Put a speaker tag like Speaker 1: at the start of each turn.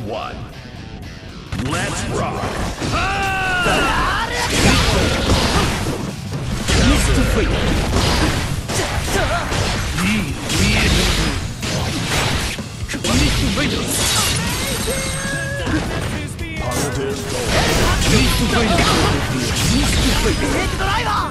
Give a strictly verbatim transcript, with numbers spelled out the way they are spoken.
Speaker 1: one. Let's rock.
Speaker 2: Mist Fate. Mist Raider.
Speaker 1: Positive goal.
Speaker 2: Mist Raider. Mist Fate.